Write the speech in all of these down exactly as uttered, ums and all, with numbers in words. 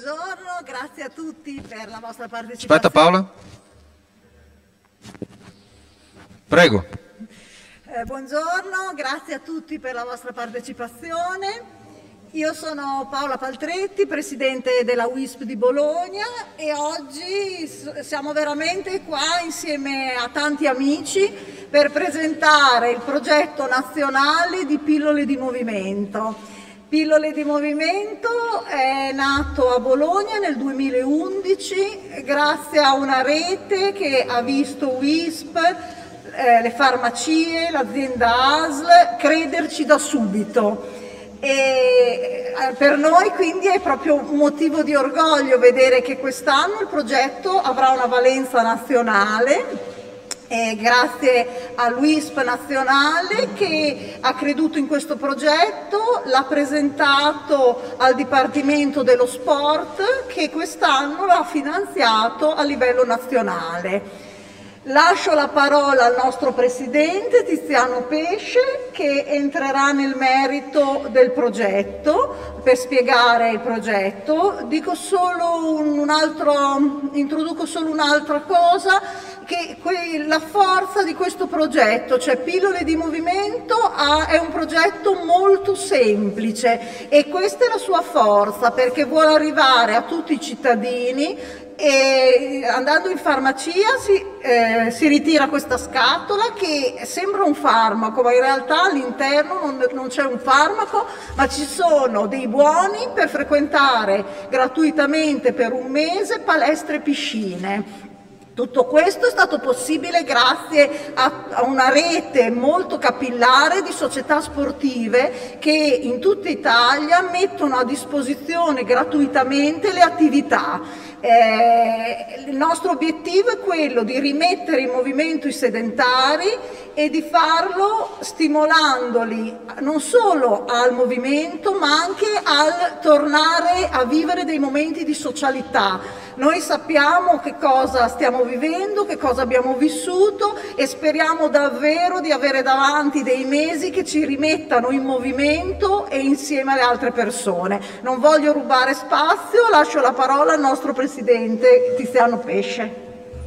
Buongiorno, grazie a tutti per la vostra partecipazione. Aspetta Paola. Prego. Eh, buongiorno, grazie a tutti per la vostra partecipazione. Io sono Paola Paltretti, presidente della U I S P di Bologna, e oggi siamo veramente qua insieme a tanti amici per presentare il progetto nazionale di Pillole di Movimento. Pillole di Movimento è nato a Bologna nel duemilaundici grazie a una rete che ha visto U I S P, eh, le farmacie, l'azienda A S L crederci da subito. E per noi quindi è proprio un motivo di orgoglio vedere che quest'anno il progetto avrà una valenza nazionale. E grazie all'U I S P nazionale che ha creduto in questo progetto, l'ha presentato al Dipartimento dello Sport che quest'anno l'ha finanziato a livello nazionale. Lascio la parola al nostro presidente Tiziano Pesce che entrerà nel merito del progetto per spiegare il progetto. Dico solo un altro, introduco solo un'altra cosa, che la forza di questo progetto, cioè Pillole di Movimento, ha, è un progetto molto semplice e questa è la sua forza perché vuole arrivare a tutti i cittadini. E andando in farmacia si, eh, si ritira questa scatola che sembra un farmaco, ma in realtà all'interno non, non c'è un farmaco, ma ci sono dei buoni per frequentare gratuitamente per un mese palestre e piscine. Tutto questo è stato possibile grazie a, a una rete molto capillare di società sportive che in tutta Italia mettono a disposizione gratuitamente le attività. Eh, il nostro obiettivo è quello di rimettere in movimento i sedentari e di farlo stimolandoli non solo al movimento ma anche al tornare a vivere dei momenti di socialità. Noi sappiamo che cosa stiamo vivendo, che cosa abbiamo vissuto e speriamo davvero di avere davanti dei mesi che ci rimettano in movimento e insieme alle altre persone. Non voglio rubare spazio, lascio la parola al nostro presidente Tiziano Pesce.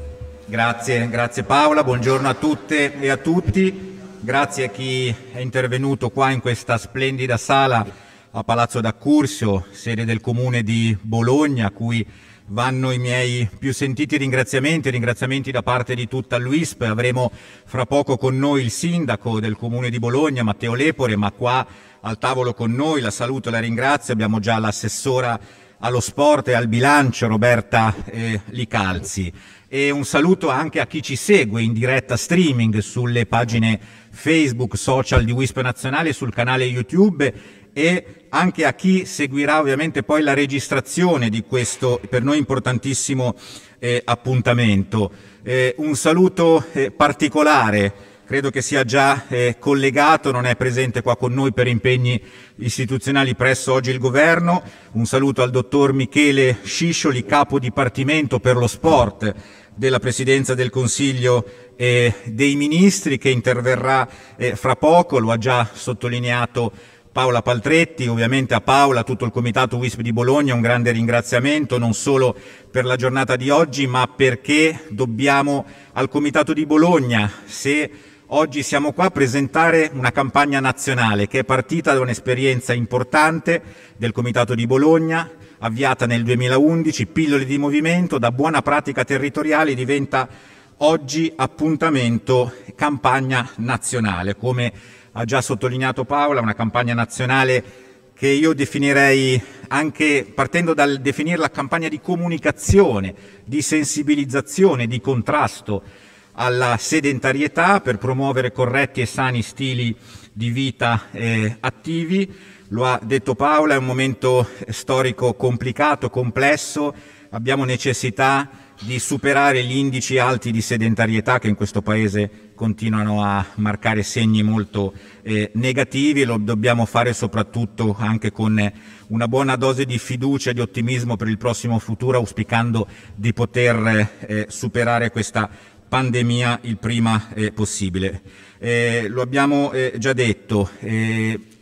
Grazie, grazie Paola, buongiorno a tutte e a tutti. Grazie a chi è intervenuto qua in questa splendida sala a Palazzo d'Accursio, sede del Comune di Bologna, a cui vanno i miei più sentiti ringraziamenti, ringraziamenti da parte di tutta l'U I S P. Avremo fra poco con noi il sindaco del Comune di Bologna, Matteo Lepore, ma qua al tavolo con noi, la saluto e la ringrazio, abbiamo già l'assessora allo sport e al bilancio Roberta eh, Licalzi. E un saluto anche a chi ci segue in diretta streaming sulle pagine Facebook, social di U I S P Nazionale, sul canale YouTube, e anche a chi seguirà ovviamente poi la registrazione di questo per noi importantissimo eh, appuntamento. Eh, un saluto eh, particolare, credo che sia già eh, collegato, non è presente qua con noi per impegni istituzionali presso oggi il governo. Un saluto al dottor Michele Sciscioli, capo dipartimento per lo sport della Presidenza del Consiglio eh, dei Ministri, che interverrà eh, fra poco, lo ha già sottolineato Paola Paltretti. Ovviamente a Paola, a tutto il comitato U I S P di Bologna, un grande ringraziamento non solo per la giornata di oggi, ma perché dobbiamo al comitato di Bologna, se oggi siamo qua, a presentare una campagna nazionale che è partita da un'esperienza importante del comitato di Bologna, avviata nel duemilaundici, Pillole di Movimento, da buona pratica territoriale diventa oggi appuntamento campagna nazionale, come ha già sottolineato Paola, una campagna nazionale che io definirei, anche partendo dal definirla campagna di comunicazione, di sensibilizzazione, di contrasto alla sedentarietà per promuovere corretti e sani stili di vita eh, attivi. Lo ha detto Paola, è un momento storico complicato, complesso, abbiamo necessità di superare gli indici alti di sedentarietà che in questo Paese continuano a marcare segni molto eh, negativi, e lo dobbiamo fare soprattutto anche con una buona dose di fiducia e di ottimismo per il prossimo futuro, auspicando di poter eh, superare questa pandemia il prima eh, possibile. Eh, lo abbiamo eh, già detto, eh,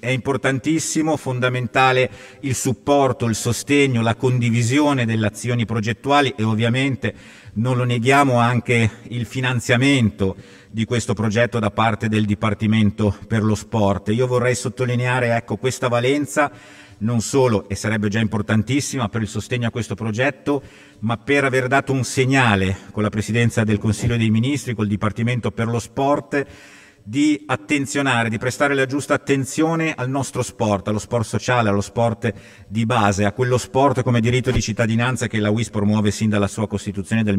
è importantissimo, fondamentale il supporto, il sostegno, la condivisione delle azioni progettuali e ovviamente, non lo neghiamo, anche il finanziamento di questo progetto da parte del Dipartimento per lo Sport. Io vorrei sottolineare, ecco, questa valenza non solo, e sarebbe già importantissima, per il sostegno a questo progetto, ma per aver dato un segnale con la Presidenza del Consiglio dei Ministri, col Dipartimento per lo Sport, di attenzionare, di prestare la giusta attenzione al nostro sport, allo sport sociale, allo sport di base, a quello sport come diritto di cittadinanza che la U I S promuove sin dalla sua Costituzione del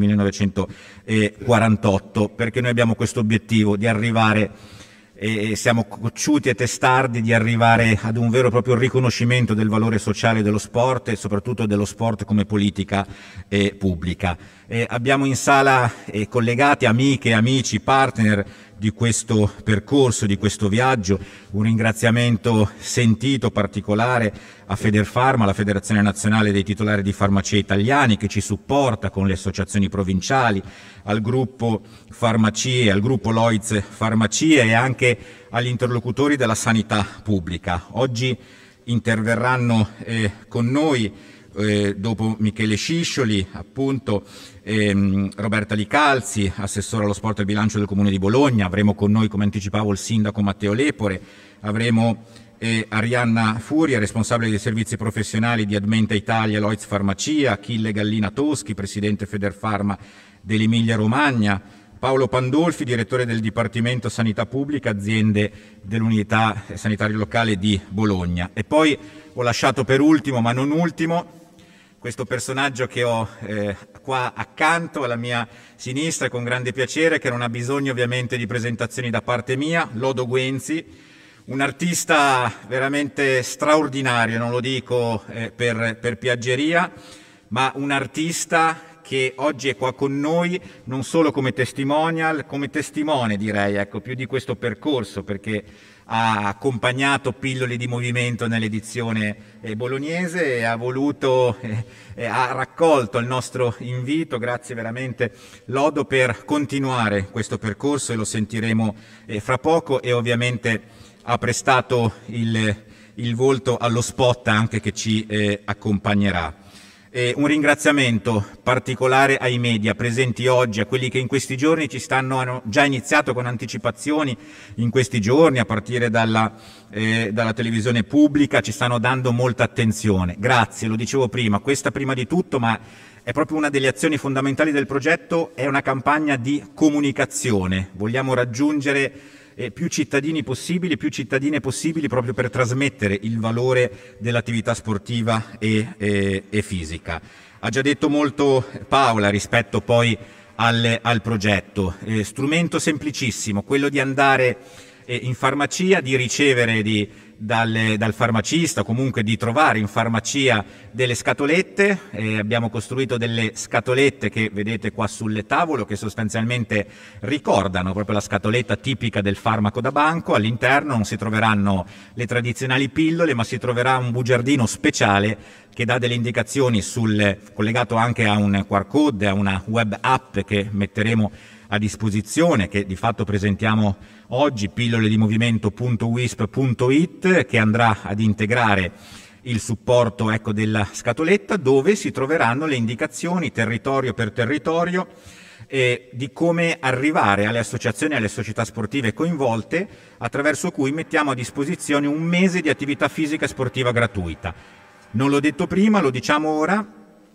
millenovecentoquarantotto, perché noi abbiamo questo obiettivo di arrivare, e siamo cocciuti e testardi di arrivare ad un vero e proprio riconoscimento del valore sociale dello sport e soprattutto dello sport come politica eh, pubblica. Eh, abbiamo in sala eh, collegati amiche, amici, partner di questo percorso, di questo viaggio. Un ringraziamento sentito, particolare a Federfarma, la Federazione Nazionale dei Titolari di Farmacia Italiani, che ci supporta con le associazioni provinciali, al gruppo Farmacie, al gruppo Lloyds Farmacie e anche agli interlocutori della sanità pubblica. Oggi interverranno eh, con noi, eh, dopo Michele Sciscioli, appunto, ehm, Roberta Licalzi, assessore allo sport e al bilancio del Comune di Bologna. Avremo con noi, come anticipavo, il sindaco Matteo Lepore, avremo eh, Arianna Furia, responsabile dei servizi professionali di Admenta Italia, Lloyds Farmacia, Achille Gallina Toschi, presidente Federfarma dell'Emilia Romagna, Paolo Pandolfi, direttore del Dipartimento Sanità Pubblica, aziende dell'unità sanitaria locale di Bologna. E poi ho lasciato per ultimo, ma non ultimo, questo personaggio che ho eh, qua accanto alla mia sinistra con grande piacere, che non ha bisogno ovviamente di presentazioni da parte mia, Lodo Guenzi, un artista veramente straordinario, non lo dico eh, per, per piaggeria, ma un artista che oggi è qua con noi non solo come testimonial, come testimone direi, ecco, più di questo percorso, perché ha accompagnato Pillole di Movimento nell'edizione eh, bolognese e ha voluto, eh, eh, ha raccolto il nostro invito, grazie veramente Lodo, per continuare questo percorso, e lo sentiremo eh, fra poco, e ovviamente ha prestato il, il volto allo spot anche che ci eh, accompagnerà. E un ringraziamento particolare ai media presenti oggi, a quelli che in questi giorni ci stanno, hanno già iniziato con anticipazioni in questi giorni, a partire dalla, eh, dalla televisione pubblica, ci stanno dando molta attenzione. Grazie, lo dicevo prima, questa prima di tutto, ma è proprio una delle azioni fondamentali del progetto, è una campagna di comunicazione. Vogliamo raggiungere Eh, più cittadini possibili, più cittadine possibili, proprio per trasmettere il valore dell'attività sportiva e, e, e fisica. Ha già detto molto Paola rispetto poi al, al progetto. Eh, strumento semplicissimo, quello di andare eh, in farmacia, di ricevere di, dal, dal farmacista, comunque di trovare in farmacia delle scatolette. Eh, abbiamo costruito delle scatolette che vedete qua sul tavolo, che sostanzialmente ricordano proprio la scatoletta tipica del farmaco da banco. All'interno non si troveranno le tradizionali pillole, ma si troverà un bugiardino speciale che dà delle indicazioni sul, collegato anche a un Q R code, a una web app che metteremo a disposizione, che di fatto presentiamo oggi, pillole di movimento punto wisp punto it, che andrà ad integrare il supporto, ecco, della scatoletta, dove si troveranno le indicazioni territorio per territorio eh, di come arrivare alle associazioni e alle società sportive coinvolte, attraverso cui mettiamo a disposizione un mese di attività fisica e sportiva gratuita. Non l'ho detto prima, lo diciamo ora: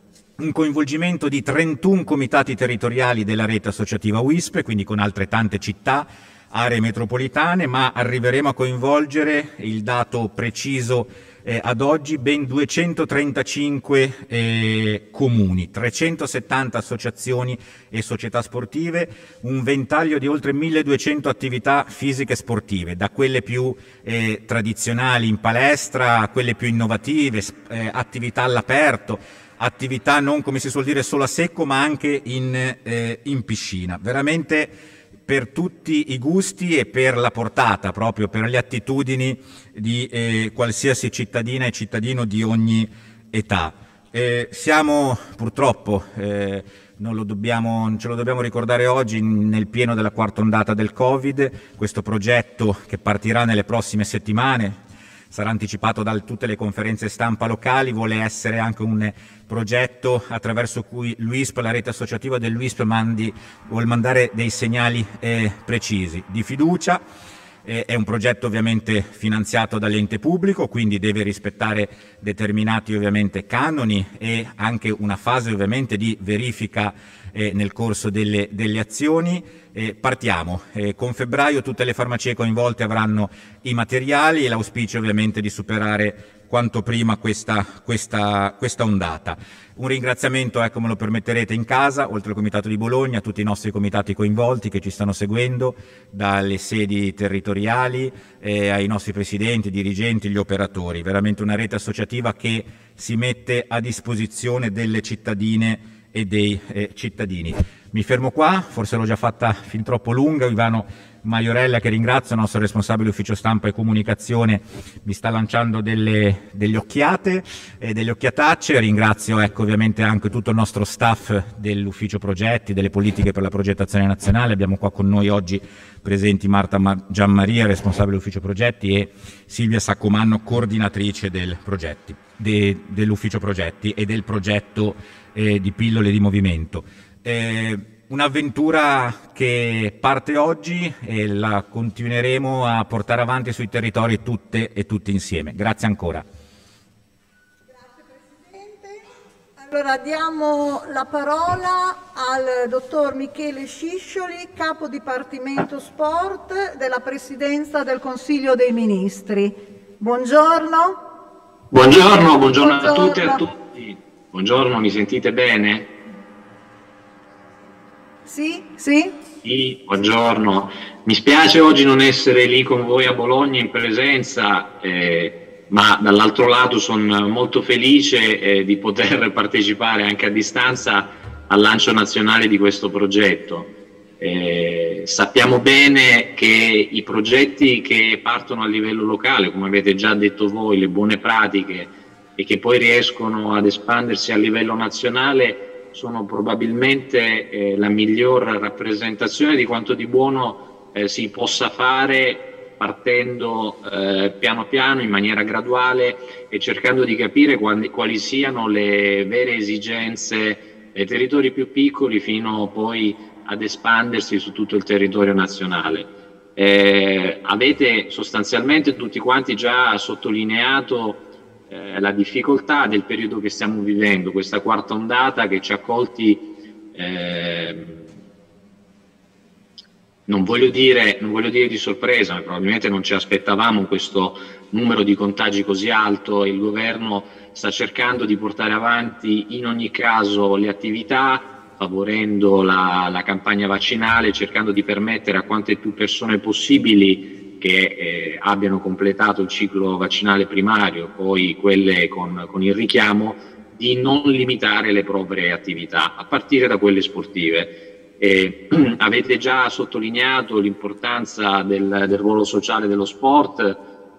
un coinvolgimento di trentuno comitati territoriali della rete associativa U I S P, quindi con altre tante città, aree metropolitane, ma arriveremo a coinvolgere, il dato preciso eh, ad oggi, ben duecentotrentacinque eh, comuni, trecentosettanta associazioni e società sportive, un ventaglio di oltre milleduecento attività fisiche e sportive, da quelle più eh, tradizionali in palestra a quelle più innovative, eh, attività all'aperto, attività non, come si suol dire, solo a secco, ma anche in, eh, in piscina. Veramente per tutti i gusti e per la portata, proprio per le attitudini di eh, qualsiasi cittadina e cittadino di ogni età. Eh, siamo purtroppo, eh, non, lo dobbiamo, non ce lo dobbiamo ricordare oggi, nel pieno della quarta ondata del Covid. Questo progetto, che partirà nelle prossime settimane, sarà anticipato da tutte le conferenze stampa locali, vuole essere anche un progetto attraverso cui l'U I S P, la rete associativa dell'U I S P, mandi, vuol mandare dei segnali eh, precisi di fiducia. Eh, è un progetto ovviamente finanziato dall'ente pubblico, quindi deve rispettare determinati ovviamente canoni e anche una fase ovviamente di verifica eh, nel corso delle, delle azioni. Eh, partiamo. Eh, con febbraio tutte le farmacie coinvolte avranno i materiali e l'auspicio ovviamente di superare quanto prima questa, questa, questa ondata. Un ringraziamento, ecco, me lo permetterete, in casa, oltre al Comitato di Bologna, a tutti i nostri comitati coinvolti che ci stanno seguendo, dalle sedi territoriali eh, ai nostri presidenti, dirigenti, gli operatori. Veramente una rete associativa che si mette a disposizione delle cittadine e dei eh, cittadini. Mi fermo qua, forse l'ho già fatta fin troppo lunga. Ivano Maiorella, che ringrazio, il nostro responsabile ufficio stampa e comunicazione, mi sta lanciando delle, delle occhiate e delle occhiatacce. Ringrazio ecco, ovviamente anche tutto il nostro staff dell'ufficio progetti, delle politiche per la progettazione nazionale. Abbiamo qua con noi oggi presenti Marta Gianmaria, responsabile ufficio progetti, e Silvia Saccomanno, coordinatrice del progetti, de, dell'ufficio progetti e del progetto eh, di pillole di movimento. Eh, Un'avventura che parte oggi e la continueremo a portare avanti sui territori tutte e tutti insieme. Grazie ancora. Grazie Presidente. Allora diamo la parola al dottor Michele Sciscioli, Capo Dipartimento Sport della Presidenza del Consiglio dei Ministri. Buongiorno. Buongiorno, buongiorno, buongiorno. a tutti e a tutti. Buongiorno, mi sentite bene? Sì, sì. Sì, buongiorno. Mi spiace oggi non essere lì con voi a Bologna in presenza, eh, ma dall'altro lato sono molto felice eh, di poter partecipare anche a distanza al lancio nazionale di questo progetto. Eh, sappiamo bene che i progetti che partono a livello locale, come avete già detto voi, le buone pratiche, e che poi riescono ad espandersi a livello nazionale, sono probabilmente eh, la miglior rappresentazione di quanto di buono eh, si possa fare partendo eh, piano piano, in maniera graduale, e cercando di capire quali, quali siano le vere esigenze dei territori più piccoli fino poi ad espandersi su tutto il territorio nazionale. Eh, avete sostanzialmente tutti quanti già sottolineato la difficoltà del periodo che stiamo vivendo, questa quarta ondata che ci ha colti, eh, non, voglio dire, non voglio dire di sorpresa, ma probabilmente non ci aspettavamo questo numero di contagi così alto, e il governo sta cercando di portare avanti in ogni caso le attività, favorendo la, la campagna vaccinale, cercando di permettere a quante più persone possibili che eh, abbiano completato il ciclo vaccinale primario, poi quelle con, con il richiamo, di non limitare le proprie attività, a partire da quelle sportive. Eh, avete già sottolineato l'importanza del, del ruolo sociale dello sport,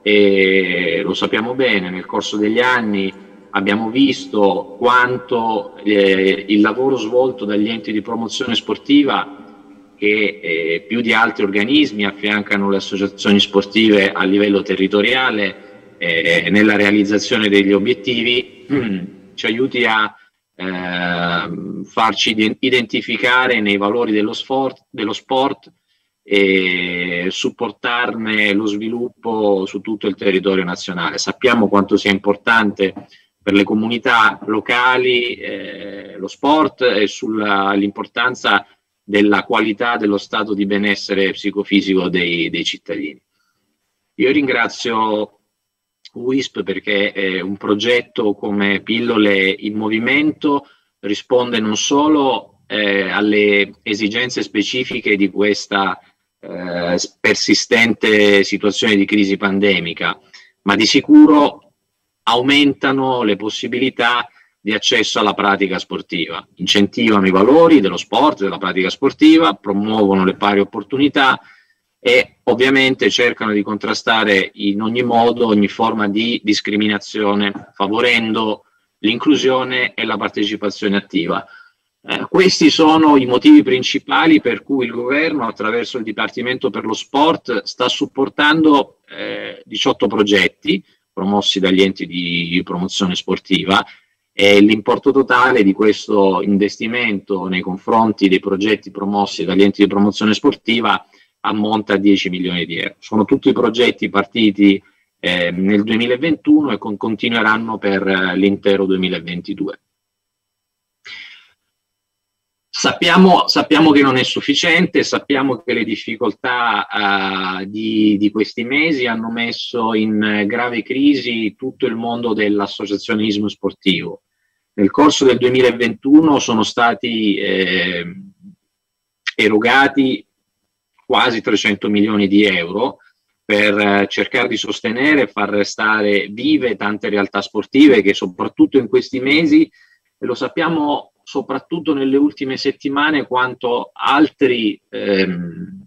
e lo sappiamo bene, nel corso degli anni abbiamo visto quanto eh, il lavoro svolto dagli enti di promozione sportiva, che eh, più di altri organismi affiancano le associazioni sportive a livello territoriale eh, nella realizzazione degli obiettivi, ci aiuti a eh, farci identificare nei valori dello sport, dello sport e supportarne lo sviluppo su tutto il territorio nazionale. Sappiamo quanto sia importante per le comunità locali eh, lo sport, e sull'importanza della qualità dello stato di benessere psicofisico dei, dei cittadini. Io ringrazio U I S P perché eh, un progetto come Pillole in Movimento risponde non solo eh, alle esigenze specifiche di questa eh, persistente situazione di crisi pandemica, ma di sicuro aumentano le possibilità di accesso alla pratica sportiva, incentivano i valori dello sport, della pratica sportiva, promuovono le pari opportunità e ovviamente cercano di contrastare in ogni modo ogni forma di discriminazione, favorendo l'inclusione e la partecipazione attiva. Eh, questi sono i motivi principali per cui il governo, attraverso il Dipartimento per lo Sport, sta supportando eh, diciotto progetti, promossi dagli enti di promozione sportiva, e l'importo totale di questo investimento nei confronti dei progetti promossi dagli enti di promozione sportiva ammonta a dieci milioni di euro. Sono tutti progetti partiti eh, nel duemilaventuno e con, continueranno per eh, l'intero duemilaventidue. Sappiamo, sappiamo che non è sufficiente, sappiamo che le difficoltà uh, di, di questi mesi hanno messo in grave crisi tutto il mondo dell'associazionismo sportivo. Nel corso del duemilaventuno sono stati eh, erogati quasi trecento milioni di euro per eh, cercare di sostenere e far restare vive tante realtà sportive che soprattutto in questi mesi, e lo sappiamo soprattutto nelle ultime settimane, quanto altri ehm,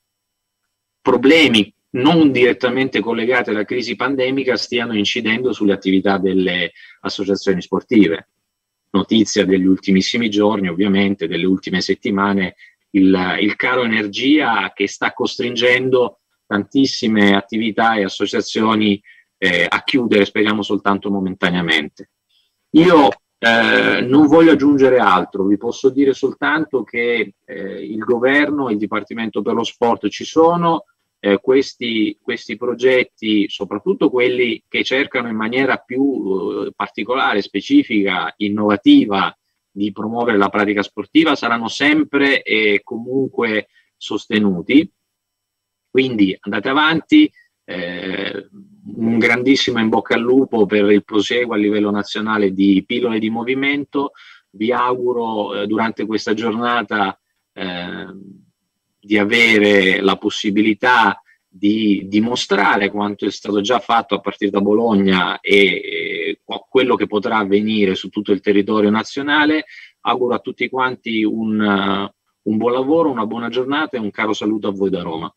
problemi non direttamente collegati alla crisi pandemica stiano incidendo sulle attività delle associazioni sportive. Notizia degli ultimissimi giorni, ovviamente, delle ultime settimane, il, il caro energia che sta costringendo tantissime attività e associazioni eh, a chiudere, speriamo soltanto momentaneamente. Io Eh, non voglio aggiungere altro, vi posso dire soltanto che eh, il governo e il Dipartimento per lo Sport ci sono, eh, questi, questi progetti, soprattutto quelli che cercano in maniera più eh, particolare, specifica, innovativa di promuovere la pratica sportiva, saranno sempre e comunque sostenuti, quindi andate avanti. Eh, un grandissimo in bocca al lupo per il proseguo a livello nazionale di pillole di movimento. Vi auguro eh, durante questa giornata eh, di avere la possibilità di dimostrare quanto è stato già fatto a partire da Bologna e, e quello che potrà avvenire su tutto il territorio nazionale. Auguro a tutti quanti un, uh, un buon lavoro, una buona giornata e un caro saluto a voi da Roma.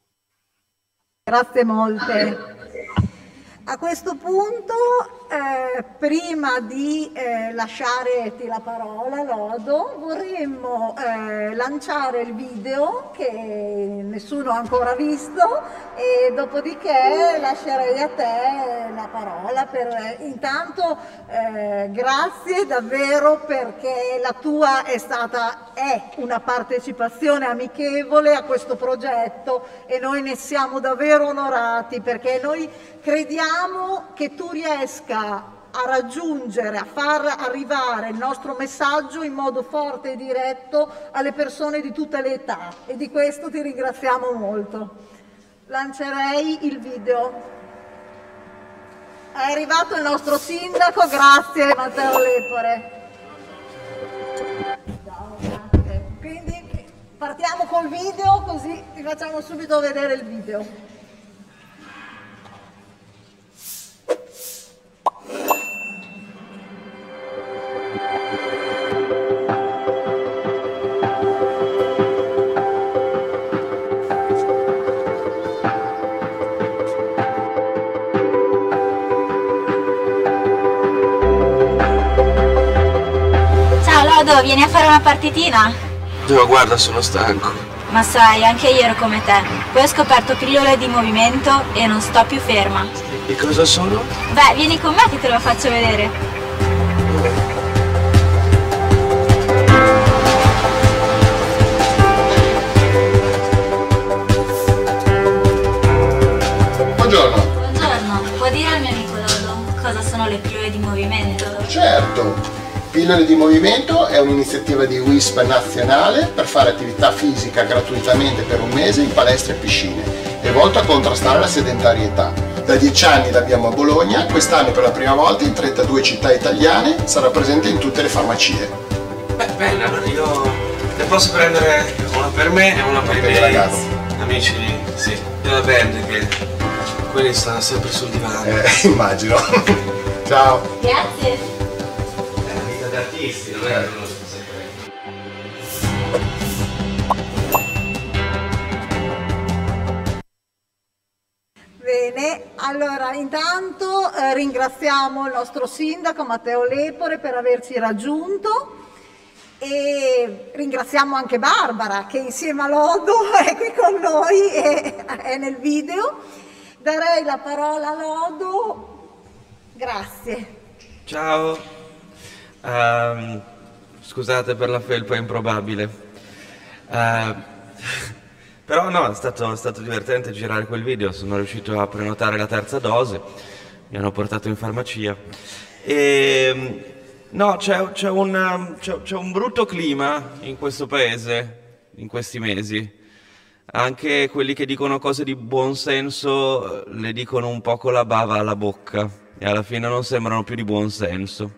Grazie molte. A questo punto, eh, prima di eh, lasciarti la parola, Lodo, vorremmo eh, lanciare il video che nessuno ha ancora visto e dopodiché lascerei a te la parola. Per, intanto eh, grazie davvero, perché la tua è stata è una partecipazione amichevole a questo progetto e noi ne siamo davvero onorati, perché noi crediamo che tu riesca a raggiungere, a far arrivare il nostro messaggio in modo forte e diretto alle persone di tutte le età, e di questo ti ringraziamo molto. Lancerei il video. È arrivato il nostro sindaco, grazie Matteo Lepore. Ciao, grazie. Quindi partiamo col video, così ti facciamo subito vedere il video. Vieni a fare una partitina? No, guarda, sono stanco. Ma sai, anche io ero come te. Poi ho scoperto pillole di movimento e non sto più ferma. E cosa sono? Beh, vieni con me che te lo faccio vedere. Buongiorno. Buongiorno, può dire al mio amico Lodo cosa sono le pillole di movimento? Certo. Pillole di movimento è un'iniziativa di W I S P nazionale per fare attività fisica gratuitamente per un mese in palestre e piscine. È volto a contrastare la sedentarietà. Da dieci anni l'abbiamo a Bologna, quest'anno per la prima volta in trentadue città italiane, sarà presente in tutte le farmacie. Beh, bene, allora io ne posso prendere una per me e una per, per i miei ragazzi. Amici, sì, della band, che quelli stanno sempre sul divano. Eh, immagino. Ciao. Grazie. Artisti, non è uno Bene, allora intanto eh, ringraziamo il nostro sindaco Matteo Lepore per averci raggiunto e ringraziamo anche Barbara che insieme a Lodo è qui con noi e è nel video. Darei la parola a Lodo Grazie. Ciao. Um, scusate per la felpa improbabile. Uh, però no, è stato, è stato divertente girare quel video, sono riuscito a prenotare la terza dose, mi hanno portato in farmacia. E, no, c'è, c'è, un, c'è, c'è un brutto clima in questo paese, in questi mesi. Anche quelli che dicono cose di buon senso le dicono un po' con la bava alla bocca e alla fine non sembrano più di buon senso.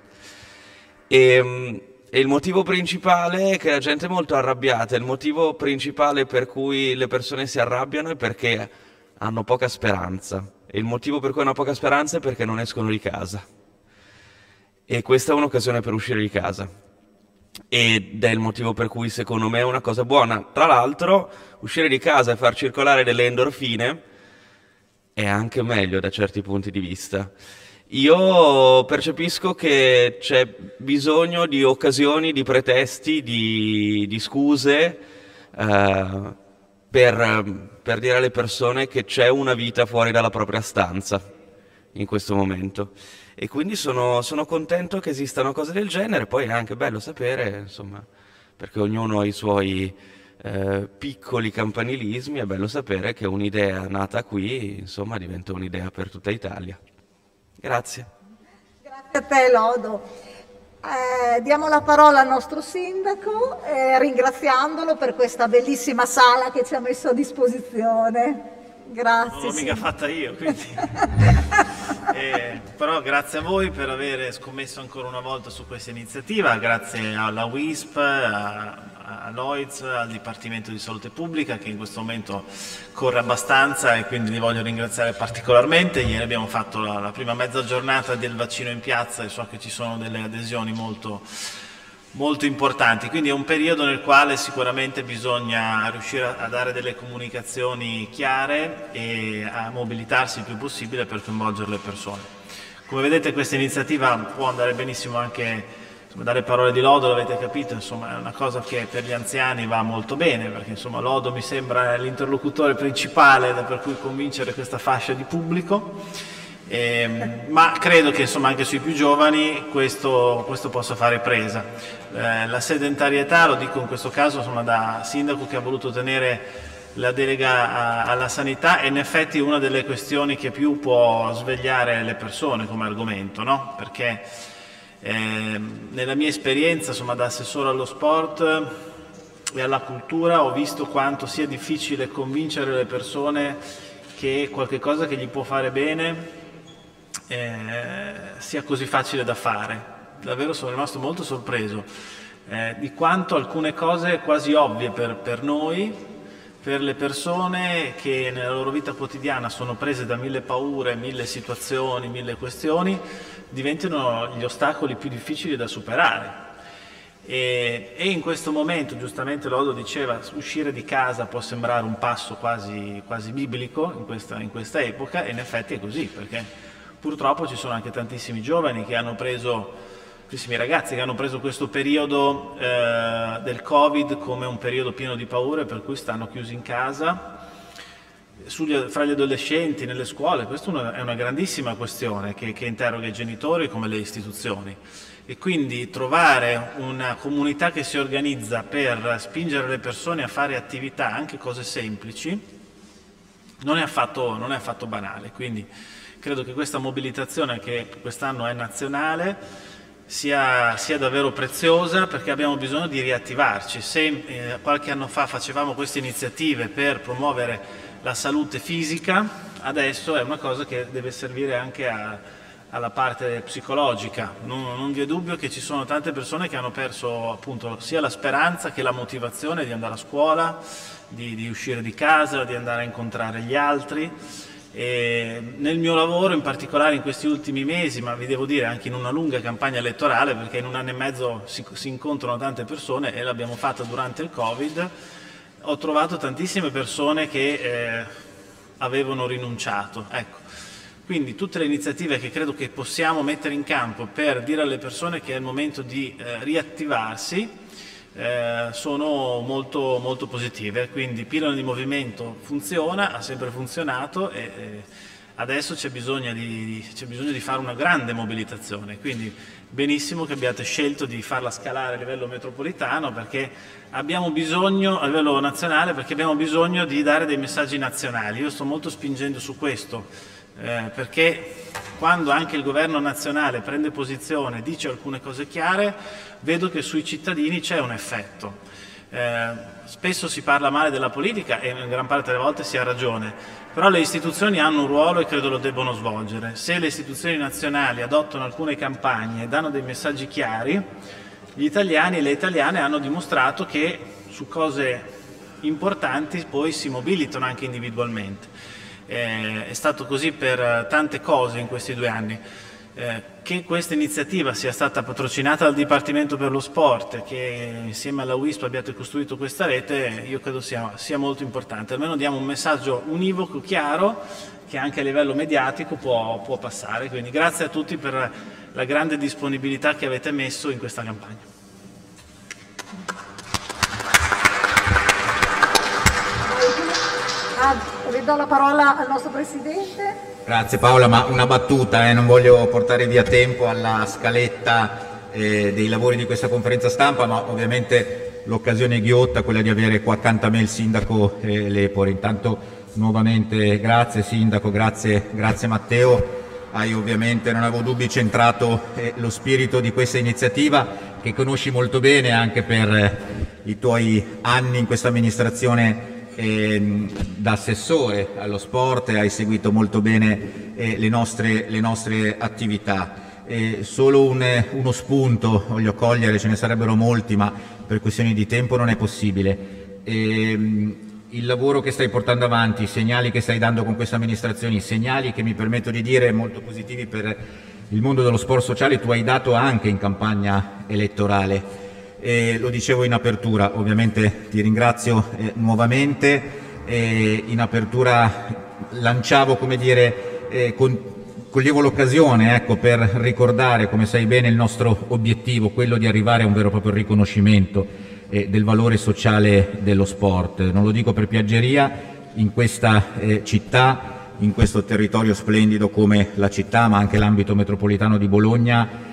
E, e il motivo principale è che la gente è molto arrabbiata, il motivo principale per cui le persone si arrabbiano è perché hanno poca speranza e il motivo per cui hanno poca speranza è perché non escono di casa. E questa è un'occasione per uscire di casa. Ed è il motivo per cui secondo me è una cosa buona. Tra l'altro, uscire di casa e far circolare delle endorfine è anche meglio da certi punti di vista. Io percepisco che c'è bisogno di occasioni, di pretesti, di, di scuse eh, per, per dire alle persone che c'è una vita fuori dalla propria stanza in questo momento. E quindi sono, sono contento che esistano cose del genere, poi è anche bello sapere, insomma, perché ognuno ha i suoi eh, piccoli campanilismi, è bello sapere che un'idea nata qui, insomma, diventa un'idea per tutta Italia. Grazie. Grazie a te, Lodo. Eh, diamo la parola al nostro sindaco, eh, ringraziandolo per questa bellissima sala che ci ha messo a disposizione. Grazie. Non l'ho mica fatta io, quindi... eh, però grazie a voi per aver scommesso ancora una volta su questa iniziativa, grazie alla W I S P, a, a Lloyds, al Dipartimento di Salute Pubblica che in questo momento corre abbastanza e quindi li voglio ringraziare particolarmente. Ieri abbiamo fatto la, la prima mezza giornata del vaccino in piazza e so che ci sono delle adesioni molto... molto importanti, quindi è un periodo nel quale sicuramente bisogna riuscire a dare delle comunicazioni chiare e a mobilitarsi il più possibile per coinvolgere le persone. Come vedete questa iniziativa può andare benissimo anche, insomma, dalle parole di Lodo, l'avete capito, insomma è una cosa che per gli anziani va molto bene, perché insomma Lodo mi sembra l'interlocutore principale per cui convincere questa fascia di pubblico. Eh, ma credo che insomma anche sui più giovani questo, questo possa fare presa. Eh, la sedentarietà, lo dico in questo caso insomma da sindaco che ha voluto tenere la delega a, alla sanità, è in effetti una delle questioni che più può svegliare le persone come argomento, no? Perché eh, nella mia esperienza insomma da assessore allo sport e alla cultura ho visto quanto sia difficile convincere le persone che qualche cosa che gli può fare bene Eh, sia così facile da fare. Davvero sono rimasto molto sorpreso eh, di quanto alcune cose quasi ovvie per, per noi, per le persone che nella loro vita quotidiana sono prese da mille paure, mille situazioni, mille questioni, diventino gli ostacoli più difficili da superare. E, e in questo momento, giustamente Lodo diceva, uscire di casa può sembrare un passo quasi, quasi biblico in questa, in questa epoca, e in effetti è così, perché purtroppo ci sono anche tantissimi giovani che hanno preso, tantissimi ragazzi che hanno preso questo periodo eh, del Covid come un periodo pieno di paure, per cui stanno chiusi in casa. Sugli, fra gli adolescenti, nelle scuole, questa è una grandissima questione che, che interroga i genitori come le istituzioni. E quindi trovare una comunità che si organizza per spingere le persone a fare attività, anche cose semplici, non è affatto, non è affatto banale. Quindi credo che questa mobilitazione, che quest'anno è nazionale, sia, sia davvero preziosa, perché abbiamo bisogno di riattivarci. Se eh, qualche anno fa facevamo queste iniziative per promuovere la salute fisica, adesso è una cosa che deve servire anche a, alla parte psicologica. Non, non vi è dubbio che ci sono tante persone che hanno perso appunto sia la speranza che la motivazione di andare a scuola, di, di uscire di casa, di andare a incontrare gli altri. E nel mio lavoro, in particolare in questi ultimi mesi, ma vi devo dire anche in una lunga campagna elettorale, perché in un anno e mezzo si, si incontrano tante persone e l'abbiamo fatta durante il Covid, ho trovato tantissime persone che eh, avevano rinunciato. Ecco. Quindi tutte le iniziative che credo che possiamo mettere in campo per dire alle persone che è il momento di eh, riattivarsi Eh, sono molto, molto positive. Quindi Pillole di Movimento funziona, ha sempre funzionato e, e Adesso c'è bisogno di, c'è bisogno di fare una grande mobilitazione, quindi benissimo che abbiate scelto di farla scalare a livello metropolitano, perché abbiamo bisogno, a livello nazionale, perché abbiamo bisogno di dare dei messaggi nazionali. Io sto molto spingendo su questo, eh, perché quando anche il governo nazionale prende posizione, dice alcune cose chiare, vedo che sui cittadini c'è un effetto. Eh, spesso si parla male della politica e in gran parte delle volte si ha ragione, però le istituzioni hanno un ruolo e credo lo debbono svolgere. Se le istituzioni nazionali adottano alcune campagne e danno dei messaggi chiari, gli italiani e le italiane hanno dimostrato che su cose importanti poi si mobilitano anche individualmente. Eh, è stato così per tante cose in questi due anni. Eh, che questa iniziativa sia stata patrocinata dal Dipartimento per lo Sport, che insieme alla U I S P abbiate costruito questa rete, io credo sia, sia molto importante. Almeno diamo un messaggio univoco, chiaro, che anche a livello mediatico può, può passare. Quindi grazie a tutti per la grande disponibilità che avete messo in questa campagna. Ah, ridò la parola al nostro Presidente. Grazie Paola, ma una battuta, eh, non voglio portare via tempo alla scaletta eh, dei lavori di questa conferenza stampa, ma ovviamente l'occasione è ghiotta, quella di avere qua accanto a me il Sindaco eh, Lepore. Intanto nuovamente grazie Sindaco, grazie, grazie Matteo, hai ovviamente, non avevo dubbi, centrato eh, lo spirito di questa iniziativa che conosci molto bene anche per eh, i tuoi anni in questa amministrazione. Eh, da assessore allo sport hai seguito molto bene eh, le, nostre, le nostre attività. Eh, solo un, uno spunto voglio cogliere, ce ne sarebbero molti ma per questioni di tempo non è possibile. Eh, il lavoro che stai portando avanti, i segnali che stai dando con questa amministrazione, i segnali che mi permetto di dire molto positivi per il mondo dello sport sociale, tu hai dato anche in campagna elettorale. Eh, lo dicevo in apertura, ovviamente ti ringrazio eh, nuovamente, eh, in apertura lanciavo, come dire, eh, con, coglievo l'occasione ecco, per ricordare, come sai bene, il nostro obiettivo, quello di arrivare a un vero e proprio riconoscimento eh, del valore sociale dello sport. Non lo dico per piaggeria, in questa eh, città, in questo territorio splendido come la città, ma anche l'ambito metropolitano di Bologna,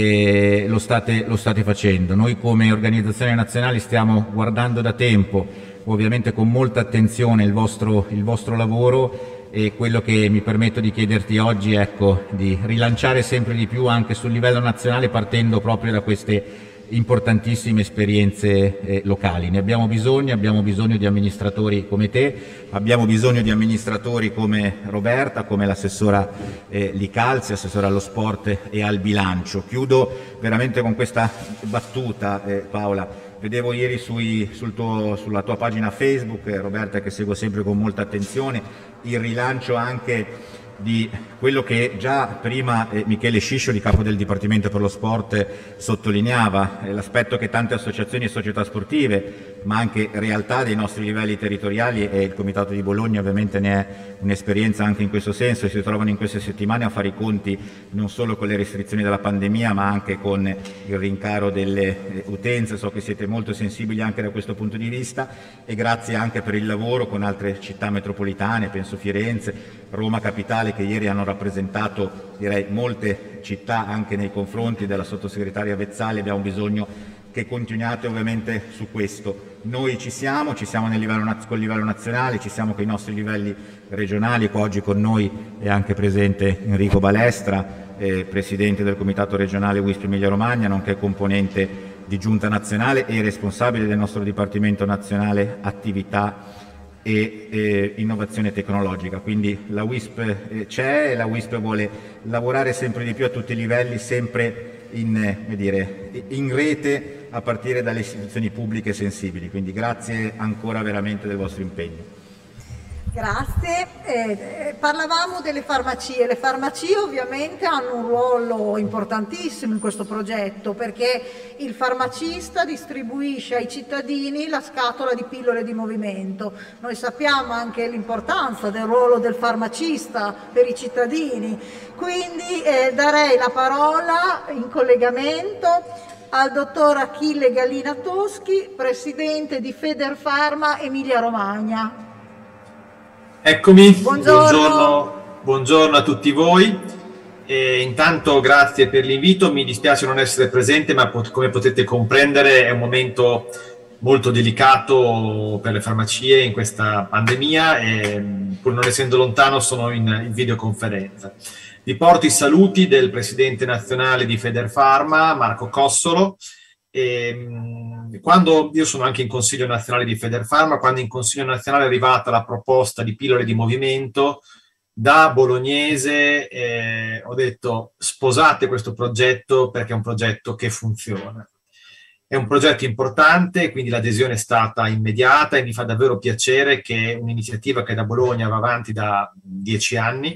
e lo state, lo state facendo. Noi come organizzazione nazionale stiamo guardando da tempo, ovviamente con molta attenzione, il vostro, il vostro lavoro, e quello che mi permetto di chiederti oggi è ecco, di rilanciare sempre di più anche sul livello nazionale, partendo proprio da queste importantissime esperienze eh, locali. Ne abbiamo bisogno, abbiamo bisogno di amministratori come te, abbiamo bisogno di amministratori come Roberta, come l'assessora eh, Licalzi, assessora allo sport e al bilancio. Chiudo veramente con questa battuta, eh, Paola. Vedevo ieri sui, sul tuo, sulla tua pagina Facebook, eh, Roberta, che seguo sempre con molta attenzione, il rilancio anche di quello che già prima eh, Michele Sciscioli, capo del Dipartimento per lo Sport, eh, sottolineava, eh, l'aspetto che tante associazioni e società sportive, ma anche realtà dei nostri livelli territoriali, e il Comitato di Bologna ovviamente ne è un'esperienza anche in questo senso, e si trovano in queste settimane a fare i conti non solo con le restrizioni della pandemia, ma anche con il rincaro delle eh, utenze. So che siete molto sensibili anche da questo punto di vista, e grazie anche per il lavoro con altre città metropolitane, penso Firenze, Roma Capitale, che ieri hanno rappresentato direi molte città anche nei confronti della sottosegretaria Vezzali. Abbiamo bisogno che continuiate ovviamente su questo. Noi ci siamo, ci siamo nel livello, col livello nazionale, ci siamo con i nostri livelli regionali. Qua oggi con noi è anche presente Enrico Balestra, eh, presidente del comitato regionale U I S P Emilia Romagna, nonché componente di giunta nazionale e responsabile del nostro Dipartimento Nazionale Attività e eh, innovazione tecnologica. Quindi la U I S P eh, c'è, e la U I S P vuole lavorare sempre di più a tutti i livelli, sempre in, eh, dire, in rete, a partire dalle istituzioni pubbliche sensibili. Quindi grazie ancora veramente del vostro impegno. Grazie. Eh, parlavamo delle farmacie. Le farmacie ovviamente hanno un ruolo importantissimo in questo progetto, perché il farmacista distribuisce ai cittadini la scatola di pillole di movimento. Noi sappiamo anche l'importanza del ruolo del farmacista per i cittadini, quindi eh, darei la parola in collegamento al dottor Achille Gallina Toschi, presidente di Federfarma Emilia Romagna. Eccomi, buongiorno. buongiorno, buongiorno a tutti voi. E intanto grazie per l'invito, mi dispiace non essere presente, ma pot- come potete comprendere è un momento molto delicato per le farmacie in questa pandemia e pur non essendo lontano sono in, in videoconferenza. Vi porto i saluti del presidente nazionale di Federfarma, Marco Cossolo. E, quando io sono anche in Consiglio nazionale di Federfarma, quando in Consiglio nazionale è arrivata la proposta di pillole di movimento, da bolognese eh, ho detto sposate questo progetto perché è un progetto che funziona. È un progetto importante, quindi l'adesione è stata immediata e mi fa davvero piacere che un'iniziativa che da Bologna va avanti da dieci anni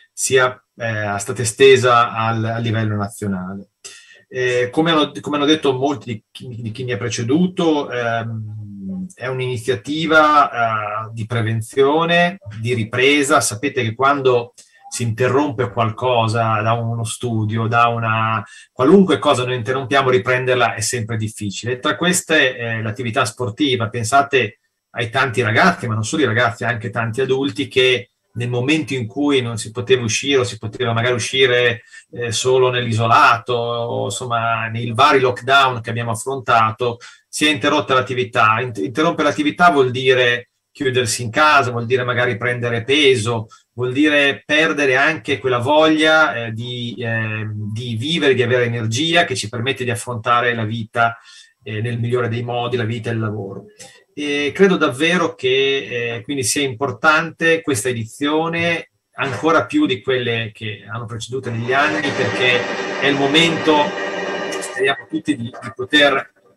sia eh, stata estesa al, a livello nazionale. Eh, come, hanno, come hanno detto molti di chi, di chi mi ha preceduto, ehm, è un'iniziativa eh, di prevenzione, di ripresa. Sapete che quando si interrompe qualcosa da uno studio, da una qualunque cosa noi interrompiamo, riprenderla è sempre difficile. Tra queste eh, l'attività sportiva, pensate ai tanti ragazzi, ma non solo i ragazzi, anche tanti adulti che nel momento in cui non si poteva uscire o si poteva magari uscire eh, solo nell'isolato, o, insomma nei vari lockdown che abbiamo affrontato, si è interrotta l'attività. Interrompere l'attività vuol dire chiudersi in casa, vuol dire magari prendere peso, vuol dire perdere anche quella voglia eh, di, eh, di vivere, di avere energia che ci permette di affrontare la vita eh, nel migliore dei modi, la vita e il lavoro. E credo davvero che eh, quindi sia importante questa edizione ancora più di quelle che hanno preceduto negli anni, perché è il momento, speriamo tutti, di, di poter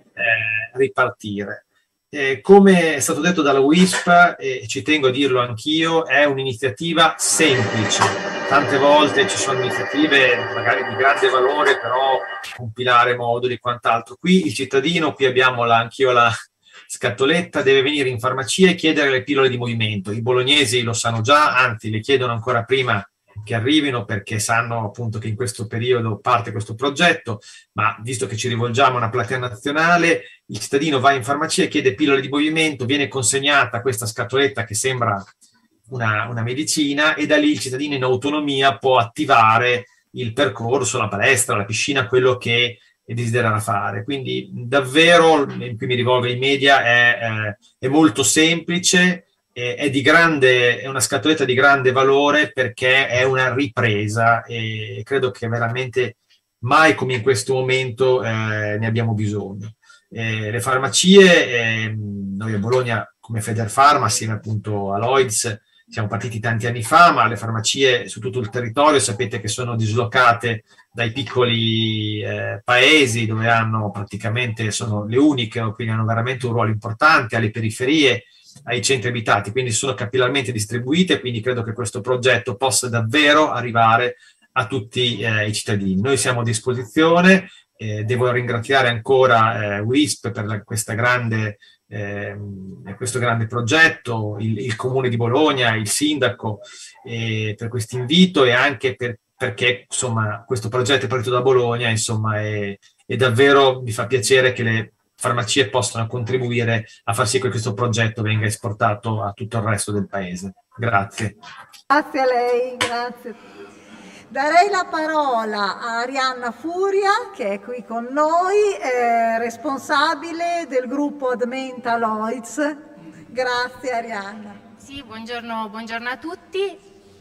eh, ripartire. Eh, come è stato detto dalla W I S P, e ci tengo a dirlo anch'io, è un'iniziativa semplice. Tante volte ci sono iniziative magari di grande valore, però compilare moduli e quant'altro. Qui il cittadino, qui abbiamo la, anch'io la scatoletta, deve venire in farmacia e chiedere le pillole di movimento. I bolognesi lo sanno già, anzi le chiedono ancora prima che arrivino, perché sanno appunto che in questo periodo parte questo progetto, ma visto che ci rivolgiamo a una platea nazionale, il cittadino va in farmacia e chiede pillole di movimento, viene consegnata questa scatoletta che sembra una, una medicina, e da lì il cittadino in autonomia può attivare il percorso, la palestra, la piscina, quello che desidererà fare. Quindi davvero, in cui mi rivolgo ai media, è, è, è molto semplice, è, è, di grande, è una scatoletta di grande valore, perché è una ripresa e credo che veramente mai come in questo momento eh, ne abbiamo bisogno. Eh, le farmacie, eh, noi a Bologna come Federfarma, assieme appunto a Lloyds, siamo partiti tanti anni fa, ma le farmacie su tutto il territorio sapete che sono dislocate dai piccoli eh, paesi, dove hanno praticamente, sono le uniche, quindi hanno veramente un ruolo importante, alle periferie, ai centri abitati, quindi sono capillarmente distribuite, quindi credo che questo progetto possa davvero arrivare a tutti eh, i cittadini. Noi siamo a disposizione, eh, devo ringraziare ancora eh, W I S P per la, questa grande Eh, questo grande progetto, il, il Comune di Bologna, il Sindaco eh, per questo invito, e anche per, perché insomma questo progetto è partito da Bologna, insomma, e davvero mi fa piacere che le farmacie possano contribuire a far sì che questo progetto venga esportato a tutto il resto del paese. Grazie. Grazie a lei, grazie. Darei la parola a Arianna Furia, che è qui con noi, eh, responsabile del gruppo Admenta Lloyds. Grazie Arianna. Sì, buongiorno, buongiorno a tutti.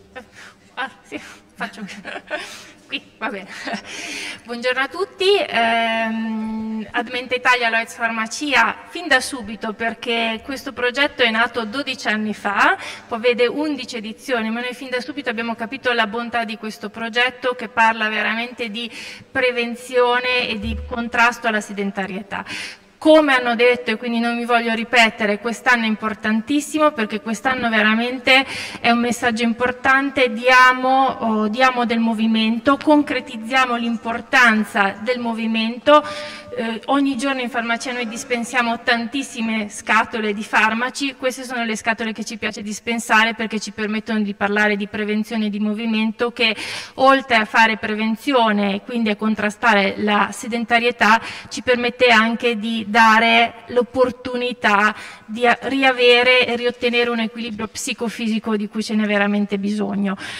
Ah, sì, faccio qui, va bene. Buongiorno a tutti. Ehm, Admenta Italia Lloyds Farmacia fin da subito, perché questo progetto è nato dodici anni fa, poi vede undici edizioni, ma noi fin da subito abbiamo capito la bontà di questo progetto, che parla veramente di prevenzione e di contrasto alla sedentarietà. Come hanno detto, e quindi non mi voglio ripetere, quest'anno è importantissimo, perché quest'anno veramente è un messaggio importante, diamo, oh, diamo del movimento, concretizziamo l'importanza del movimento. Eh, ogni giorno in farmacia noi dispensiamo tantissime scatole di farmaci, queste sono le scatole che ci piace dispensare, perché ci permettono di parlare di prevenzione di movimento, che oltre a fare prevenzione e quindi a contrastare la sedentarietà, ci permette anche di dare l'opportunità di riavere e riottenere un equilibrio psicofisico di cui ce n'è veramente bisogno.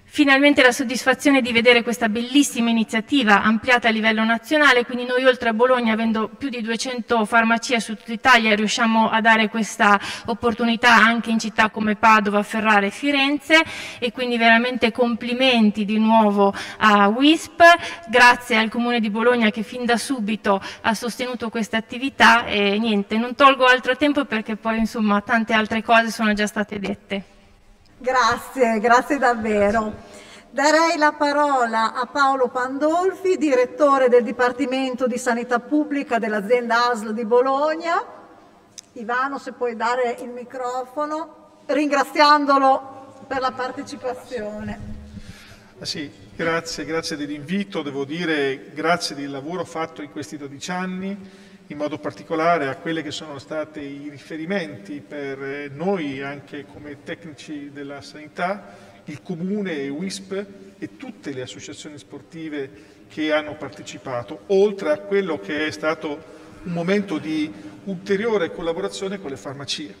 Finalmente la soddisfazione di vedere questa bellissima iniziativa ampliata a livello nazionale, quindi noi oltre a Bologna, avendo più di duecento farmacie su tutta Italia, riusciamo a dare questa opportunità anche in città come Padova, Ferrara e Firenze, e quindi veramente complimenti di nuovo a W I S P, grazie al Comune di Bologna che fin da subito ha sostenuto questa attività e niente, non tolgo altro tempo perché poi insomma tante altre cose sono già state dette. Grazie, grazie davvero. Darei la parola a Paolo Pandolfi, direttore del Dipartimento di Sanità Pubblica dell'azienda A S L di Bologna. Ivano, se puoi dare il microfono, ringraziandolo per la partecipazione. Ah sì, grazie, grazie dell'invito, devo dire grazie del lavoro fatto in questi dodici anni, in modo particolare a quelle che sono stati i riferimenti per noi anche come tecnici della sanità, il Comune e W I S P e tutte le associazioni sportive che hanno partecipato, oltre a quello che è stato un momento di ulteriore collaborazione con le farmacie.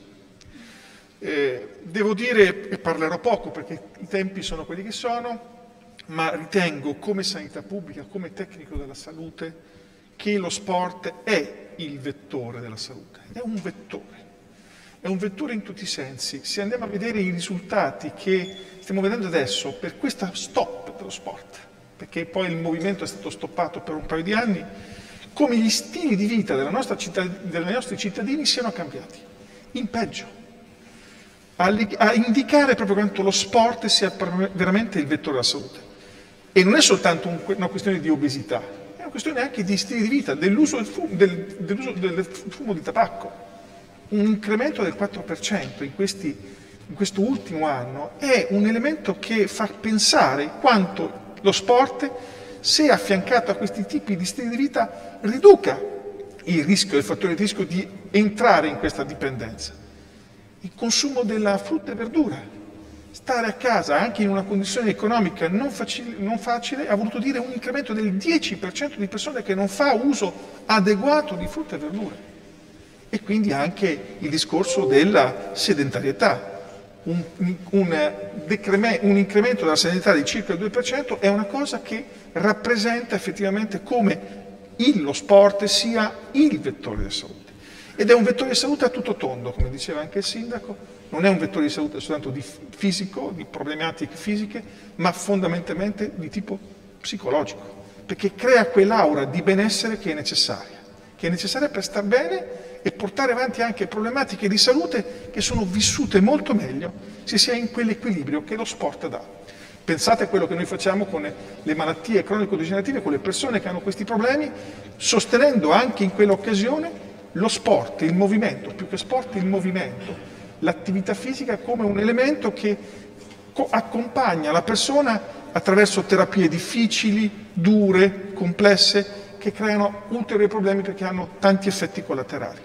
Eh, devo dire, e parlerò poco perché i tempi sono quelli che sono, ma ritengo come sanità pubblica, come tecnico della salute, che lo sport è il vettore della salute, è un vettore, è un vettore in tutti i sensi. Se andiamo a vedere i risultati che stiamo vedendo adesso per questa stop dello sport, perché poi il movimento è stato stoppato per un paio di anni, come gli stili di vita della nostra città, dei nostri cittadini siano cambiati, in peggio, a, a indicare proprio quanto lo sport sia veramente il vettore della salute. E non è soltanto un, una questione di obesità, è una questione anche di stili di vita, dell'uso del, del, dell'uso del fumo di tabacco. Un incremento del quattro per cento in, questi, in questo ultimo anno è un elemento che fa pensare quanto lo sport, se affiancato a questi tipi di stili di vita, riduca il rischio, il fattore di rischio di entrare in questa dipendenza. Il consumo della frutta e verdura. Stare a casa anche in una condizione economica non facile, non facile ha voluto dire un incremento del dieci per cento di persone che non fa uso adeguato di frutta e verdura. E quindi anche il discorso della sedentarietà. Un, un, un incremento della sedentarietà di circa il due per cento è una cosa che rappresenta effettivamente come il, lo sport sia il vettore della salute. Ed è un vettore di salute a tutto tondo, come diceva anche il sindaco. Non è un vettore di salute soltanto di fisico, di problematiche fisiche, ma fondamentalmente di tipo psicologico, perché crea quell'aura di benessere che è necessaria, che è necessaria per star bene e portare avanti anche problematiche di salute che sono vissute molto meglio se si è in quell'equilibrio che lo sport dà. Pensate a quello che noi facciamo con le malattie cronico-degenerative, con le persone che hanno questi problemi, sostenendo anche in quell'occasione lo sport, il movimento, più che sport il movimento, l'attività fisica come un elemento che accompagna la persona attraverso terapie difficili, dure, complesse, che creano ulteriori problemi perché hanno tanti effetti collaterali.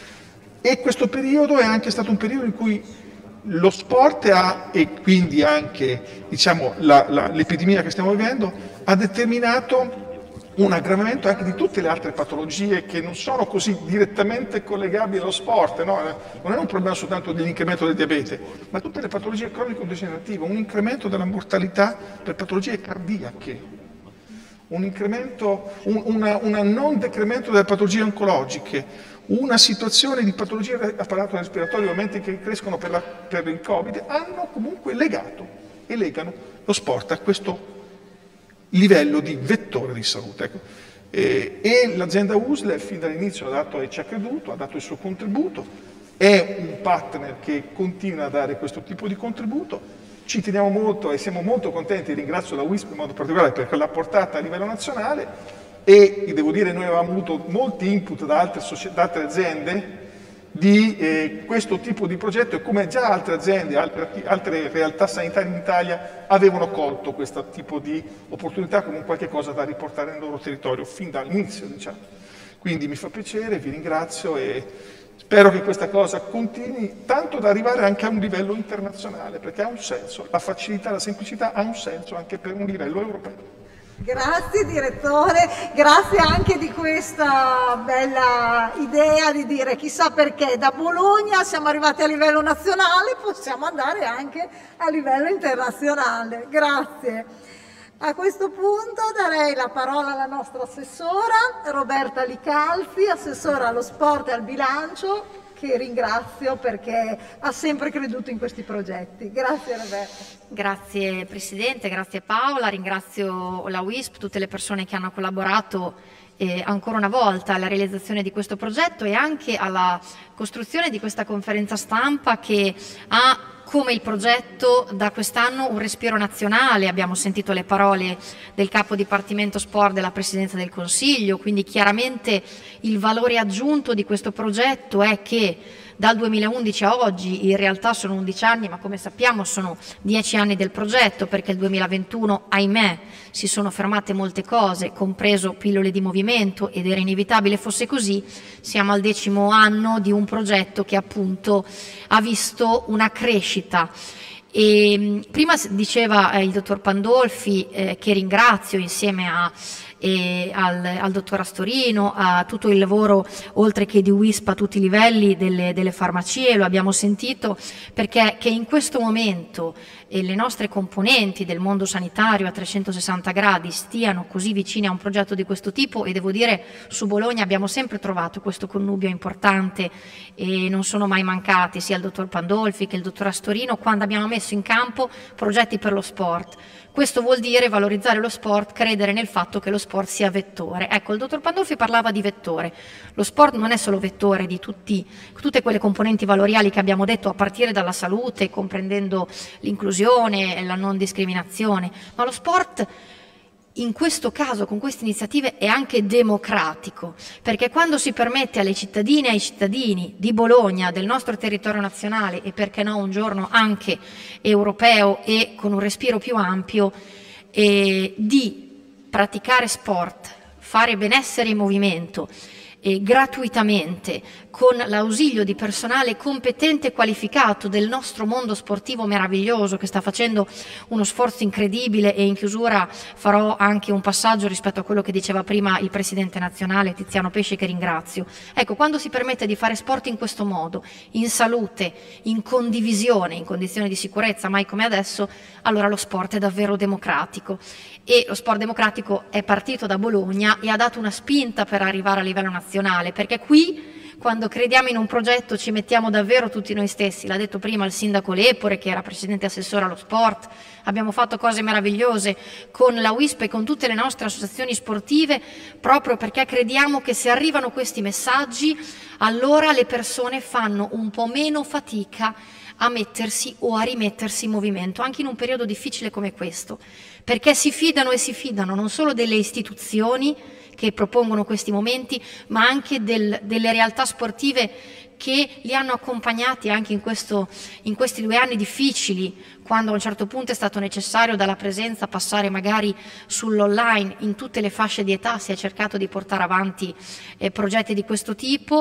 E questo periodo è anche stato un periodo in cui lo sport ha, e quindi anche diciamo, la, la, l'epidemia che stiamo vivendo, ha determinato un aggravamento anche di tutte le altre patologie che non sono così direttamente collegabili allo sport, no? Non è un problema soltanto dell'incremento del diabete, ma tutte le patologie cronico-degenerative, un incremento della mortalità per patologie cardiache, un incremento, un, una, una non decremento delle patologie oncologiche, una situazione di patologie dell'apparato respiratorio ovviamente che crescono per, la, per il Covid, hanno comunque legato e legano lo sport a questo livello di vettore di salute. Ecco. E, e l'azienda U S L fin dall'inizio ha dato e ci ha creduto, ha dato il suo contributo, è un partner che continua a dare questo tipo di contributo, ci teniamo molto e siamo molto contenti, ringrazio la U I S P in modo particolare per l'ha portata a livello nazionale e devo dire noi avevamo avuto molti input da altre, da altre aziende di eh, questo tipo di progetto e come già altre aziende, altre, altre realtà sanitarie in Italia avevano colto questo tipo di opportunità come un qualche cosa da riportare nel loro territorio fin dall'inizio, diciamo. Quindi mi fa piacere, vi ringrazio e spero che questa cosa continui tanto da arrivare anche a un livello internazionale, perché ha un senso, la facilità, la semplicità ha un senso anche per un livello europeo. Grazie direttore, grazie anche di questa bella idea di dire chissà perché da Bologna siamo arrivati a livello nazionale, possiamo andare anche a livello internazionale. Grazie. A questo punto darei la parola alla nostra assessora Roberta Licalfi, assessora allo sport e al bilancio, che ringrazio perché ha sempre creduto in questi progetti. Grazie Roberta. Grazie Presidente, grazie Paola, ringrazio la W I S P, tutte le persone che hanno collaborato eh, ancora una volta alla realizzazione di questo progetto e anche alla costruzione di questa conferenza stampa che ha come il progetto da quest'anno un respiro nazionale. Abbiamo sentito le parole del capo dipartimento sport della Presidenza del Consiglio, quindi chiaramente il valore aggiunto di questo progetto è che dal duemilaundici a oggi, in realtà sono undici anni, ma come sappiamo sono dieci anni del progetto, perché il duemilaventuno, ahimè, si sono fermate molte cose, compreso pillole di movimento, ed era inevitabile fosse così. Siamo al decimo anno di un progetto che appunto ha visto una crescita. E, prima diceva eh, il dottor Pandolfi, eh, che ringrazio insieme a e al, al dottor Astorino, a tutto il lavoro oltre che di W I S P a tutti i livelli delle, delle farmacie, lo abbiamo sentito, perché che in questo momento eh, le nostre componenti del mondo sanitario a trecentosessanta gradi stiano così vicine a un progetto di questo tipo, e devo dire su Bologna abbiamo sempre trovato questo connubio importante e non sono mai mancati sia il dottor Pandolfi che il dottor Astorino quando abbiamo messo in campo progetti per lo sport. Questo vuol dire valorizzare lo sport, credere nel fatto che lo sport sia vettore. Ecco, il dottor Pandolfi parlava di vettore. Lo sport non è solo vettore di tutti, tutte quelle componenti valoriali che abbiamo detto, a partire dalla salute, comprendendo l'inclusione e la non discriminazione, ma lo sport in questo caso, con queste iniziative, è anche democratico, perché quando si permette alle cittadine e ai cittadini di Bologna, del nostro territorio nazionale e perché no un giorno anche europeo e con un respiro più ampio, eh, di praticare sport, fare benessere in movimento, eh, gratuitamente, con l'ausilio di personale competente e qualificato del nostro mondo sportivo meraviglioso che sta facendo uno sforzo incredibile, e in chiusura farò anche un passaggio rispetto a quello che diceva prima il Presidente nazionale Tiziano Pesce, che ringrazio. Ecco, quando si permette di fare sport in questo modo, in salute, in condivisione, in condizioni di sicurezza, mai come adesso, allora lo sport è davvero democratico. E lo sport democratico è partito da Bologna e ha dato una spinta per arrivare a livello nazionale, perché qui, quando crediamo in un progetto, ci mettiamo davvero tutti noi stessi. L'ha detto prima il sindaco Lepore, che era presidente assessore allo sport. Abbiamo fatto cose meravigliose con la W I S P e con tutte le nostre associazioni sportive, proprio perché crediamo che se arrivano questi messaggi, allora le persone fanno un po' meno fatica a mettersi o a rimettersi in movimento, anche in un periodo difficile come questo, perché si fidano e si fidano non solo delle istituzioni che propongono questi momenti, ma anche del, delle realtà sportive che li hanno accompagnati anche in, questo, in questi due anni difficili, quando a un certo punto è stato necessario dalla presenza passare magari sull'online. In tutte le fasce di età si è cercato di portare avanti eh, progetti di questo tipo.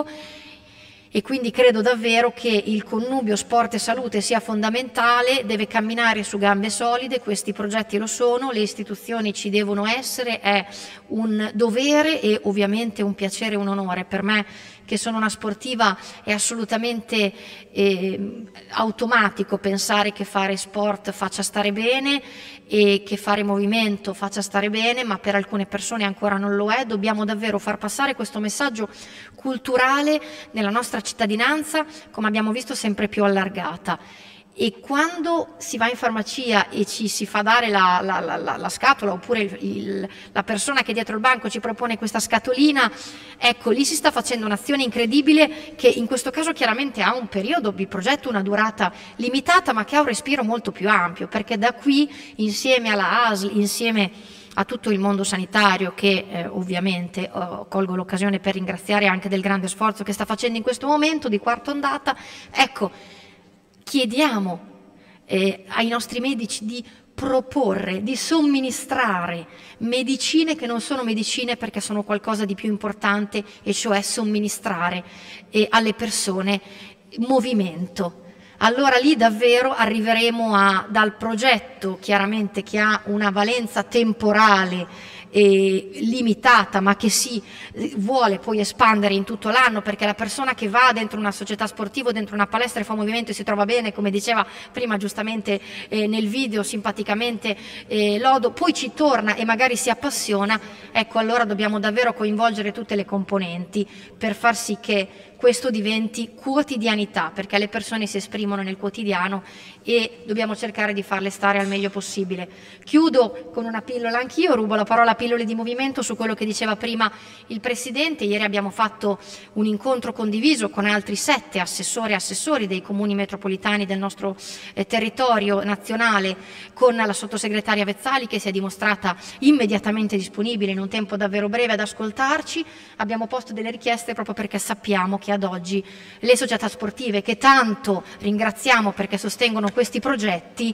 E quindi credo davvero che il connubio sport e salute sia fondamentale, deve camminare su gambe solide, questi progetti lo sono, le istituzioni ci devono essere, è un dovere e ovviamente un piacere e un onore per me, che sono una sportiva. È assolutamente eh, automatico pensare che fare sport faccia stare bene e che fare movimento faccia stare bene, ma per alcune persone ancora non lo è. Dobbiamo davvero far passare questo messaggio culturale nella nostra cittadinanza, come abbiamo visto, sempre più allargata. E quando si va in farmacia e ci si fa dare la, la, la, la scatola, oppure il, il, la persona che dietro il banco ci propone questa scatolina, ecco, lì si sta facendo un'azione incredibile, che in questo caso chiaramente ha un periodo di progetto, una durata limitata, ma che ha un respiro molto più ampio, perché da qui, insieme alla A S L, insieme a tutto il mondo sanitario, che eh, ovviamente oh, colgo l'occasione per ringraziare anche del grande sforzo che sta facendo in questo momento di quarta ondata, ecco, chiediamo eh, ai nostri medici di proporre, di somministrare medicine che non sono medicine, perché sono qualcosa di più importante, e cioè somministrare eh, alle persone movimento. allora lì davvero arriveremo a, dal progetto chiaramente che ha una valenza temporale e limitata, ma che si vuole poi espandere in tutto l'anno, perché la persona che va dentro una società sportiva, dentro una palestra e fa un movimento e si trova bene, come diceva prima giustamente eh, nel video simpaticamente eh, Lodo, poi ci torna e magari si appassiona, ecco, allora dobbiamo davvero coinvolgere tutte le componenti per far sì che questo diventi quotidianità, perché le persone si esprimono nel quotidiano e dobbiamo cercare di farle stare al meglio possibile. Chiudo con una pillola anch'io, rubo la parola a pillole di movimento su quello che diceva prima il Presidente. Ieri abbiamo fatto un incontro condiviso con altri sette assessori e assessori dei comuni metropolitani del nostro eh, territorio nazionale, con la sottosegretaria Vezzali che si è dimostrata immediatamente disponibile in un tempo davvero breve ad ascoltarci. Abbiamo posto delle richieste proprio perché sappiamo che ad oggi le società sportive, che tanto ringraziamo perché sostengono questi progetti,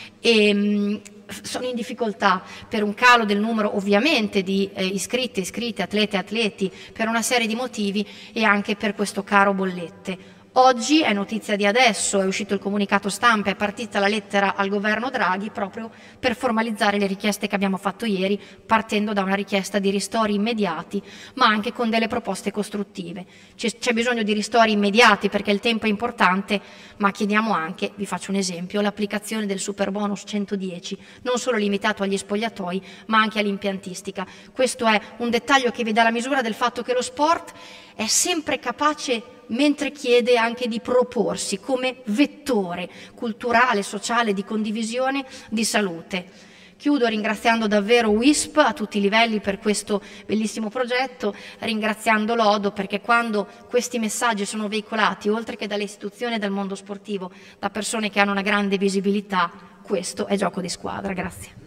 e, sono in difficoltà per un calo del numero ovviamente di eh, iscritti, iscritte, atlete e atleti, per una serie di motivi e anche per questo caro bollette. Oggi, è notizia di adesso, è uscito il comunicato stampa, è partita la lettera al governo Draghi proprio per formalizzare le richieste che abbiamo fatto ieri, partendo da una richiesta di ristori immediati, ma anche con delle proposte costruttive. C'è bisogno di ristori immediati perché il tempo è importante, ma chiediamo anche, vi faccio un esempio, l'applicazione del super bonus centodieci, non solo limitato agli spogliatoi, ma anche all'impiantistica. Questo è un dettaglio che vi dà la misura del fatto che lo sport è sempre capace, mentre chiede anche di proporsi come vettore culturale, sociale, di condivisione, di salute. Chiudo ringraziando davvero W I S P a tutti i livelli per questo bellissimo progetto, ringraziando Lodo perché quando questi messaggi sono veicolati, oltre che dalle istituzioni e dal mondo sportivo, da persone che hanno una grande visibilità, questo è gioco di squadra. Grazie.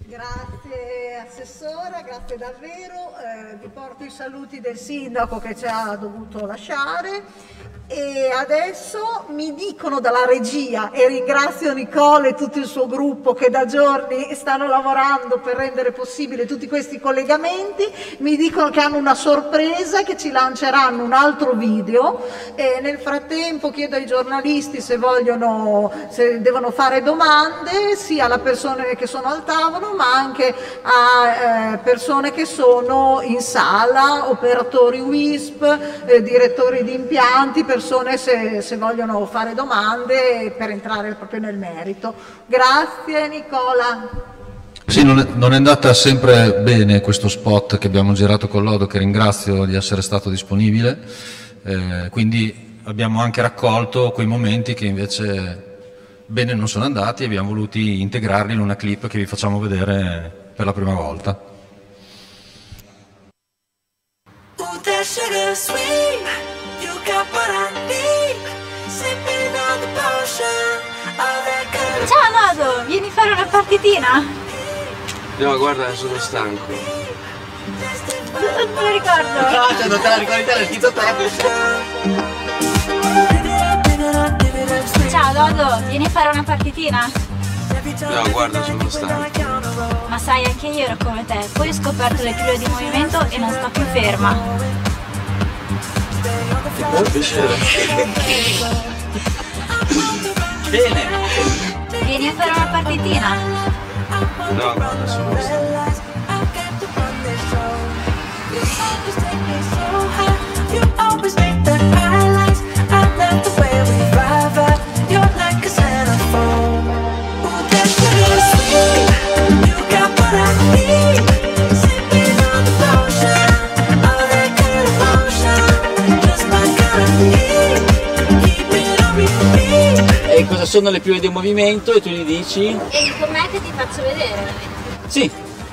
Grazie Assessora, grazie davvero, eh, vi porto i saluti del Sindaco che ci ha dovuto lasciare e adesso mi dicono dalla regia, e ringrazio Nicola e tutto il suo gruppo che da giorni stanno lavorando per rendere possibile tutti questi collegamenti, mi dicono che hanno una sorpresa, che ci lanceranno un altro video e nel frattempo chiedo ai giornalisti se vogliono, se devono fare domande sia alle persone che sono al tavolo ma anche a eh, persone che sono in sala, operatori W I S P, eh, direttori di impianti, persone se, se vogliono fare domande per entrare proprio nel merito. Grazie Nicola. Sì, non è, non è andata sempre bene questo spot che abbiamo girato con Lodo, che ringrazio di essere stato disponibile, eh, quindi abbiamo anche raccolto quei momenti che invece bene non sono andati e abbiamo voluto integrarli in una clip che vi facciamo vedere per la prima volta. Ciao Lodo, vieni a fare una partitina? No, guarda, sono stanco. Non me lo ricordo. No, cioè non te la ricordi te, l'hai scritto te. Ciao Lodo, vieni a fare una partitina? No, guarda, sono stanco. Ma sai, anche io ero come te, poi ho scoperto le pillole di movimento e non sto più ferma. Oh, piacere. Bene. Vieni a fare una partitina? No, guarda, sono stanco. E cosa sono le pillole di movimento e tu gli dici? E con me che ti faccio vedere. Sì.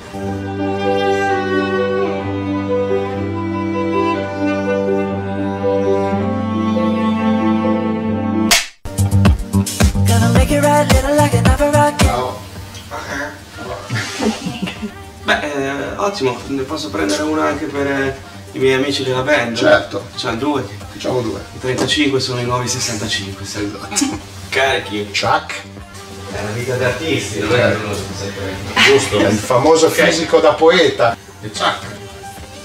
Beh, eh, ottimo, ne posso prendere una anche per eh, i miei amici della band? Certo. Facciamo due. Facciamo due. I trentacinque sono i nuovi sessantacinque, sai? Carichi. Chuck. È la vita di artisti, non è uno giusto? È il famoso okay. Fisico da poeta. Il Chuck.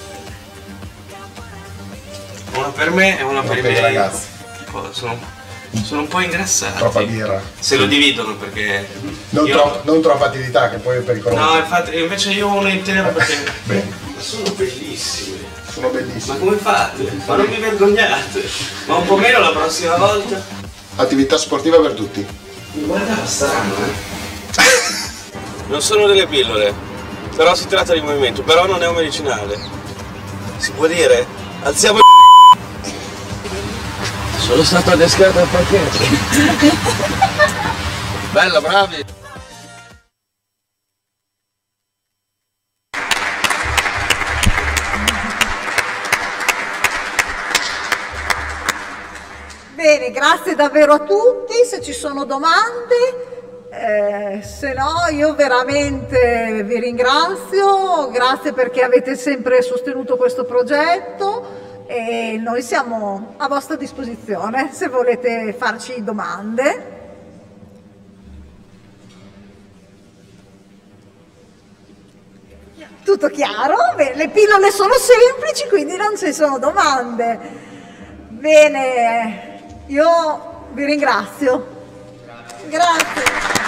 Una per me e una, una per i miei ragazzi. Sono Sono un po' ingrassati. Troppa birra. Se lo dividono perché... Non, io... tro non troppa attività, che poi è pericoloso. No, infatti, invece io ho uno intero perché... Bene. Ma sono bellissimi. Sono bellissimi. Ma come fate? Ma non vi vergognate? Ma un po' meno la prossima volta? Attività sportiva per tutti. Mi guardava strano, eh? Non sono delle pillole, però si tratta di movimento, però non è un medicinale. Si può dire? Alziamo il... Sono stato adescato al parcheggio. Bella, bravi! Bene, grazie davvero a tutti. Se ci sono domande, eh, se no io veramente vi ringrazio, grazie perché avete sempre sostenuto questo progetto. E noi siamo a vostra disposizione se volete farci domande. Tutto chiaro? Bene, le pillole sono semplici, quindi non ci sono domande. Bene, io vi ringrazio. Grazie.